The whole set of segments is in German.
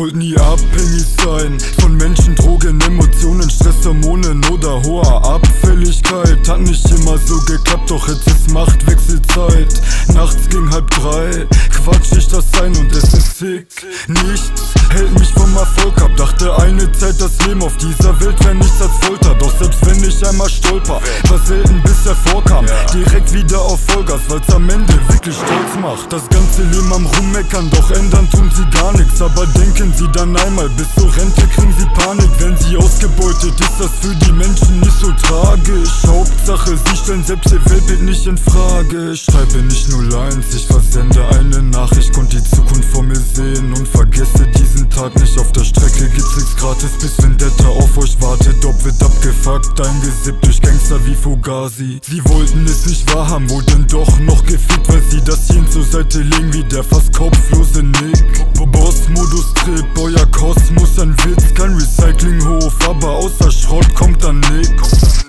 wollte nie abhängig sein von Menschen, Drogen, Emotionen, Stresshormonen oder hoher Abfälligkeit. Hat nicht immer so geklappt, doch jetzt ist Machtwechselzeit. Nachts gegen 2:30 quatsch ich das ein und es ist sick. Nichts hält mich vom Erfolg ab. Dachte eine Zeit, das Leben auf dieser Welt wäre nichts als Folter. Doch selbst wenn ich einmal stolper, war selten bisher vorkam, direkt wieder auf Vollgas, weil's am Ende wirklich stolz macht. Das ganze Leben am Rummeckern, doch ändern tun sie gar nichts. Aber denken sie dann einmal, bis zur Rente kriegen sie Panik. Wenn sie ausgebeutet, ist das für die Menschen nicht so tragisch. Hauptsache, sie stellen selbst ihr Weltbild nicht in Frage. Schreibe nicht nur Lines, ich versende eine Nachricht, konnte die Zukunft vor mir sehen und vergesse diesen Tag nicht. Auf der Strecke gibt's nichts gratis, bis Vendetta auf euch wartet. Ob wird abgefuckt, eingesippt durch Gangster wie Fugazi. Sie wollten es nicht wahrhaben, wurden doch noch gefickt, weil sie das Hirn zur Seite legen wie der fast kopflose Nick. Boss-Modus-Trip, euer Kosmos ein Witz, kein Recyclinghof, aber außer Schrott kommt dann nix.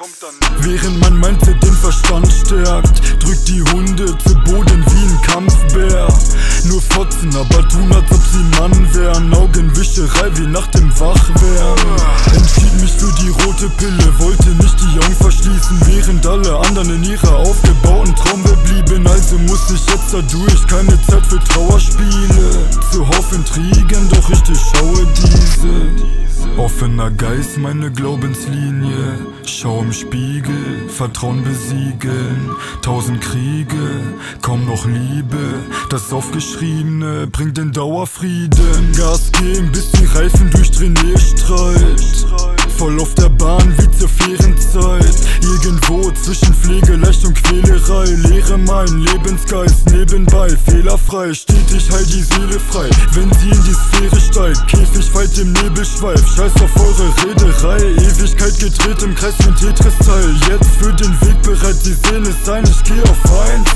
Während mein Mindset den Verstand stärkt, drückt die Hunde zu Boden wie ein Kampfbär. Nur fotzen, aber tun, als ob sie Mann wären. Augenwischerei wie nach dem Wachwerden. Entschied mich für die rote Pille, wollte nicht die Augen verschließen, während alle anderen in ihrer aufgebauten Traumwelt blieben. Also muss ich jetzt da durch, keine Zeit für Trauerspiele. Zuhauf Intrigen, doch ich durchschaue diese. Offener Geist, meine Glaubenslinie. Schau im Spiegel, Vertrauen besiegeln. 1000 Kriege, kaum noch Liebe. Das Aufgeschriebene bringt den Dauerfrieden. Gas geben, bis die Reifen durchdrehen, Streit. Voll auf der Bahn wie zur Ferienzeit. Irgendwo zwischen Pflegeleicht und Quälerei. Lehre meinen Lebensgeist nebenbei. Fehlerfrei, stetig halt die Seele frei. Wenn sie in die Sphäre steigt, Käfig weit im Nebelschweif. Scheiß auf eure Rederei, Ewigkeit gedreht im Kreis wie ein Tetris-Teil. Jetzt für den Weg bereit, sie sehen es sein, ich geh auf 1.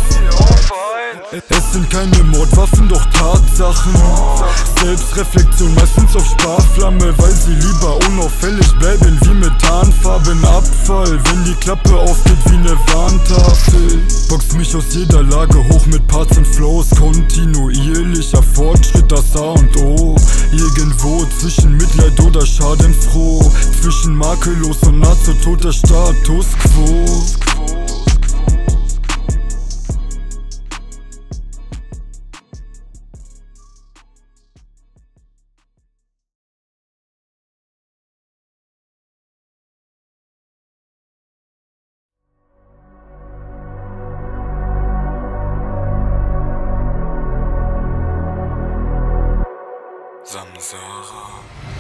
Es sind keine Mordwaffen, doch Tatsachen. Selbstreflexion, meistens auf Sparflamme, weil sie lieber unauffällig bleiben wie Methanfarben. Abfall, wenn die Klappe aufgeht wie ne Warntafel. Box mich aus jeder Lage hoch mit Parts und Flows. Kontinuierlicher Fortschritt, das A und O. Irgendwo zwischen Mitleid oder Schadenfroh, zwischen makellos und nahezu toter Status Quo. Samsara.